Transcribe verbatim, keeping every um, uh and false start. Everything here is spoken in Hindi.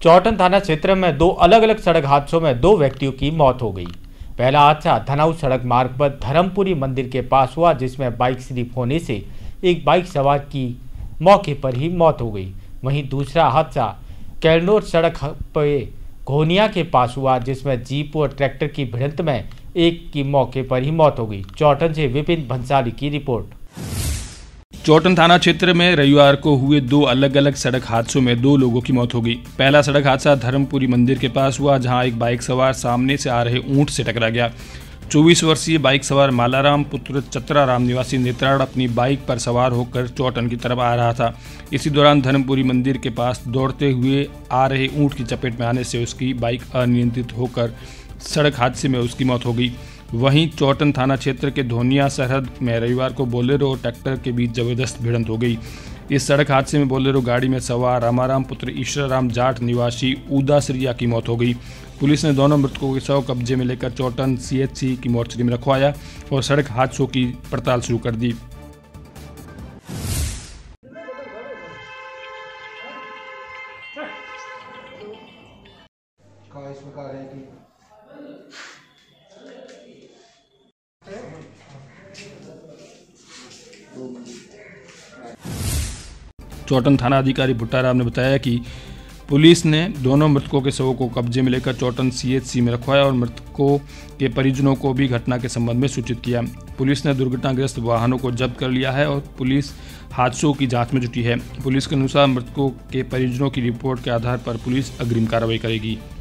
चौटन थाना क्षेत्र में दो अलग अलग सड़क हादसों में दो व्यक्तियों की मौत हो गई। पहला हादसा धनाऊ सड़क मार्ग पर धर्मपुरी मंदिर के पास हुआ, जिसमें बाइक स्लिप होने से एक बाइक सवार की मौके पर ही मौत हो गई। वहीं दूसरा हादसा कैलनोर सड़क पे घोनिया के पास हुआ, जिसमें जीप और ट्रैक्टर की भिड़ंत में एक की मौके पर ही मौत हो गई। चौटन से विपिन भंसाली की रिपोर्ट। चौटन थाना क्षेत्र में रविवार को हुए दो अलग अलग सड़क हादसों में दो लोगों की मौत हो गई। पहला सड़क हादसा धर्मपुरी मंदिर के पास हुआ, जहां एक बाइक सवार सामने से आ रहे ऊंट से टकरा गया। चौबीस वर्षीय बाइक सवार मालाराम पुत्र चतराराम निवासी नेत्राड़ अपनी बाइक पर सवार होकर चौटन की तरफ आ रहा था। इसी दौरान धर्मपुरी मंदिर के पास दौड़ते हुए आ रहे ऊंट की चपेट में आने से उसकी बाइक अनियंत्रित होकर सड़क हादसे में उसकी मौत हो गई। वहीं चौटन थाना क्षेत्र के धोनिया सरहद में रविवार को बोलेरो और ट्रैक्टर के बीच जबरदस्त भिड़ंत हो गई। इस सड़क हादसे में बोलेरो गाड़ी में सवार रामाराम पुत्र ईश्वरराम जाट निवासी उदासरिया की मौत हो गई। पुलिस ने दोनों मृतकों के शव कब्जे में लेकर चौटन सीएचसी की मोर्चरी में रखवाया और सड़क हादसों की पड़ताल शुरू कर दी। चौटन थाना अधिकारी भुट्टाराम ने बताया कि पुलिस ने दोनों मृतकों के शवों को कब्जे में लेकर चौटन सीएचसी में रखवाया और मृतकों के परिजनों को भी घटना के संबंध में सूचित किया। पुलिस ने दुर्घटनाग्रस्त वाहनों को जब्त कर लिया है और पुलिस हादसों की जांच में जुटी है। पुलिस के अनुसार मृतकों के परिजनों की रिपोर्ट के आधार पर पुलिस अग्रिम कार्रवाई करेगी।